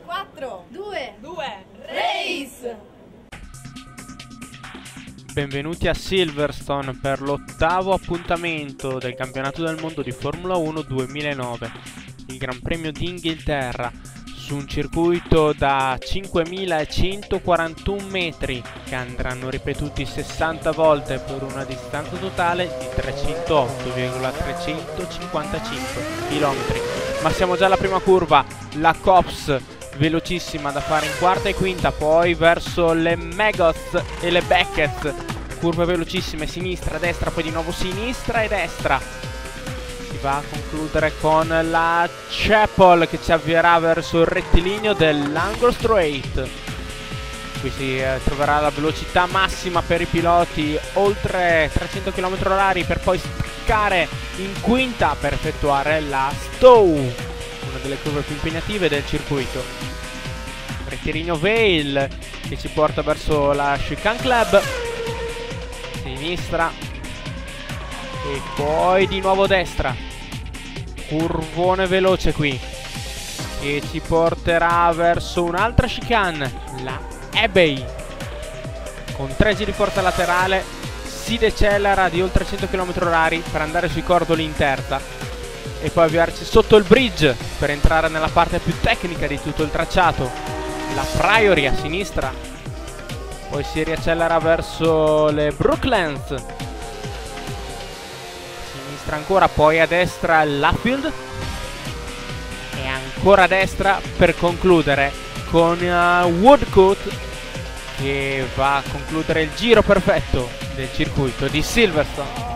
4, 2, 2, race! Benvenuti a Silverstone per l'8º appuntamento del campionato del mondo di Formula 1 2009, il Gran Premio d'Inghilterra, su un circuito da 5.141 metri che andranno ripetuti 60 volte per una distanza totale di 308,355 km. Ma siamo già alla prima curva, la Copse velocissima da fare in quarta e quinta, poi verso le Megoth e le Beckett, curve velocissime, sinistra, destra, poi di nuovo sinistra e destra. Si va a concludere con la Chapel che ci avvierà verso il rettilineo dell'Anglo Straight. Qui si troverà la velocità massima per i piloti, oltre 300 km/h, per poi staccare in quinta per effettuare la Stowe, una delle curve più impegnative del circuito. Rettilineo Vale che ci porta verso la Chicane Club, sinistra e poi di nuovo destra. Curvone veloce qui che ci porterà verso un'altra chicane, la Abbey. Con 3 giri forza laterale si decelera di oltre 100 km/h per andare sui cordoli in terza e poi avviarci sotto il bridge per entrare nella parte più tecnica di tutto il tracciato, la Priory a sinistra. Poi si riaccelera verso le Brooklands, sinistra ancora, poi a destra l'Affield e ancora a destra per concludere con Woodcote, che va a concludere il giro perfetto del circuito di Silverstone.